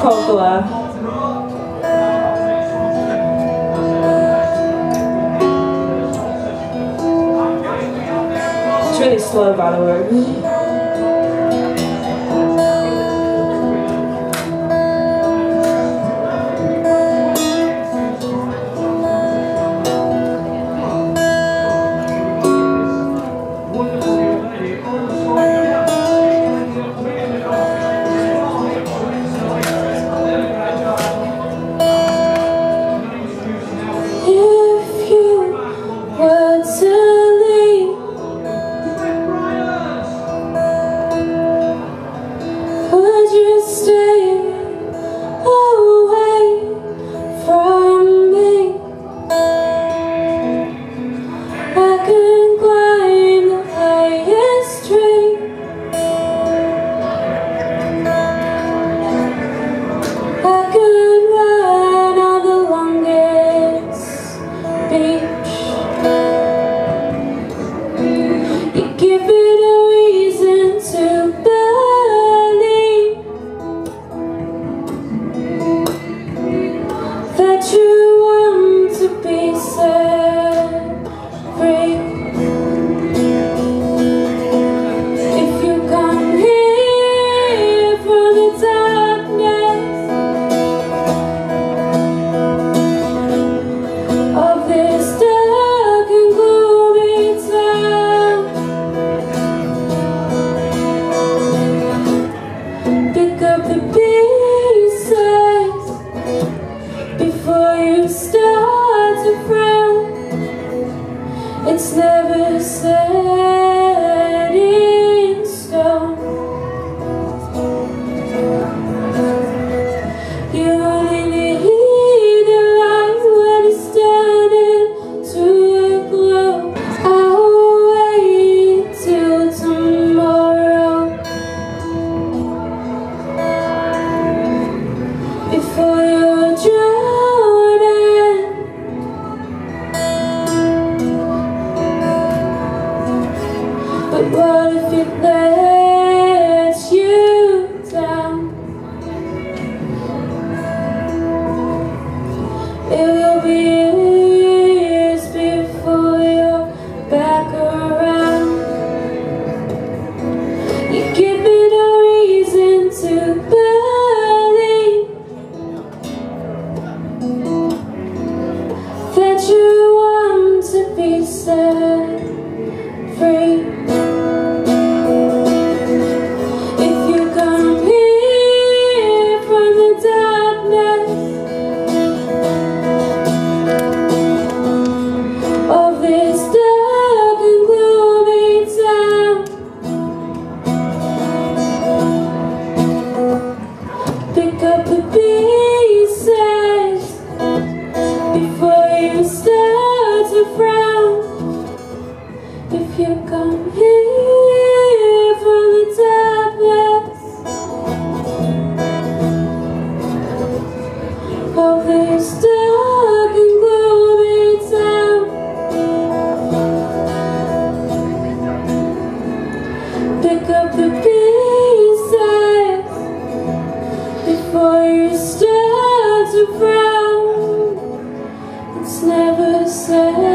called Glare. It's really slow, by the way. It's never set in stone. You only need the light when it's turning to a glow. I'll wait till tomorrow before you're drowning. But what if it lets you down? It will be years before you're back around. You give me no reason to believe that you want to be set free. Pick up the pieces before you start to frown. If you come here from the darkness of this dark and gloomy town, pick up the pieces before you start to frown. It's never said